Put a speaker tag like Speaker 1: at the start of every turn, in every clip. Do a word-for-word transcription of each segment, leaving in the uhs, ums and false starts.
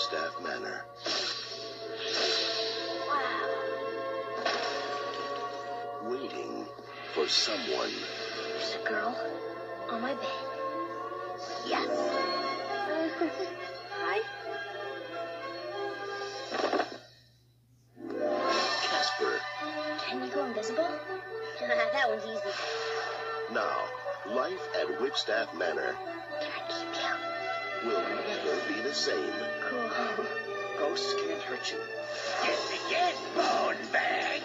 Speaker 1: Whitstaff Manor.
Speaker 2: Wow.
Speaker 1: Waiting for someone.
Speaker 2: There's a girl on my bed. Yes. Hi.
Speaker 1: Casper.
Speaker 2: Can you go invisible? That one's easy.
Speaker 1: Now, life at Whitstaff Manor
Speaker 2: Can I keep you?
Speaker 1: will never be the same.
Speaker 2: Cool.
Speaker 3: Ghosts can't hurt you.
Speaker 4: Get me, get bone bag!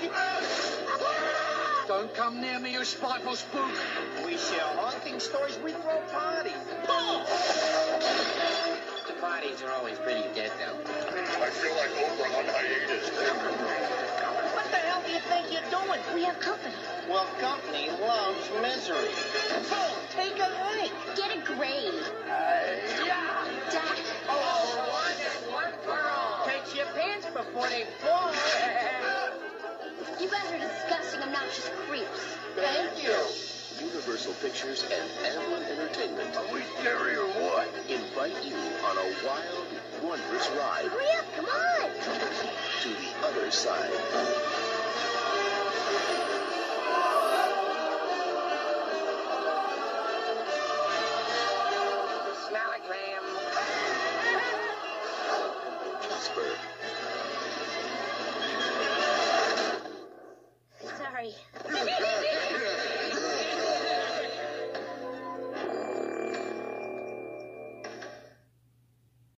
Speaker 3: Don't come near me, you spiteful spook.
Speaker 4: We share haunting stories, we throw parties. Boom!
Speaker 3: The parties are always pretty dead, though.
Speaker 5: I feel like Oprah on hiatus.
Speaker 4: What the hell do you think you're doing?
Speaker 2: We have company.
Speaker 4: Well, company loves misery. Boom! Take a hike.
Speaker 2: Get a grade.
Speaker 4: Yeah!
Speaker 2: Dad.
Speaker 4: Oh, one and one for all. Take your pants before they fall.
Speaker 2: You guys are disgusting, obnoxious creeps.
Speaker 4: Thank you.
Speaker 1: Universal Pictures and Amblin Entertainment
Speaker 5: Are we scary or what?
Speaker 1: invite you on a wild, wondrous ride
Speaker 2: Hurry up, come on.
Speaker 1: to the other side.
Speaker 3: Smell it, Graham.
Speaker 1: Casper.